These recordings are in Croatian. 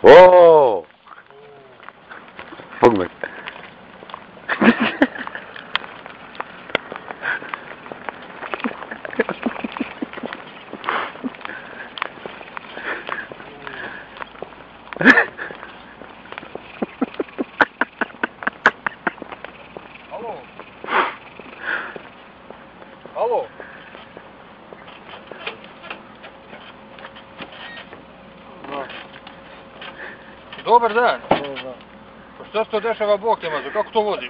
Oh! Pogledaj. Alo? Alo? Dobar dan. Pa šta se to dešava, Bog te mazo, kako to voziš?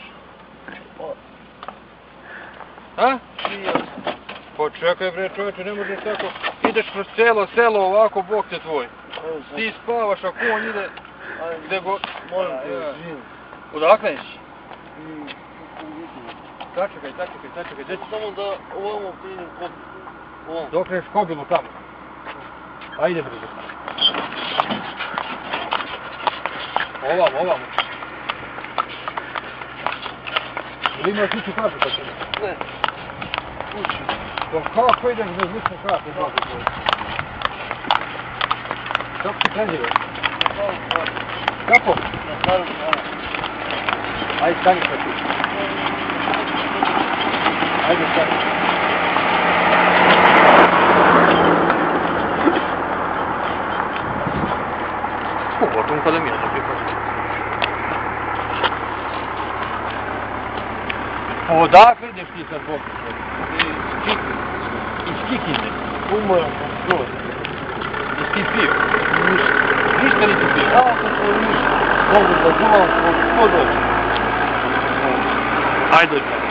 A? Pa čekaj bre čovječe, ne možeš tako, ideš kroz cijelo selo ovako, Bog te tvoj. Ti spavaš, a konj ide, gdje go... Molim te, živim. Odakle jesi? Sačekaj, gdje ćeš? Samo da ovamo krenem kod... Dok kreneš kobilu tamo. Ajde brzo. Ovamo. Ili imaš ličnu kartu pa će? Ne. Kući. Pa kako ideš bez lične karte? Kako si prezivaš? Kako? Na starom stanu. Ajde stani pa ti. Ajde stani. Potom kada mi je da prihvaćam. Odakle ideš ti sad, Bog? Iz Kikinde. Umoran sam skroz. Jesi ti pio? Ništa nisi pio? Kako to ništa? Mogu da zuvam kod dođe. Ajde.